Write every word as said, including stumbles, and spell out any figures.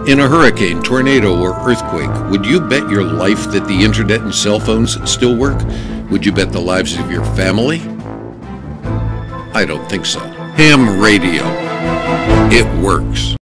In a hurricane, tornado, or earthquake, would you bet your life that the internet and cell phones still work? Would you bet the lives of your family? I don't think so. Ham radio. It works.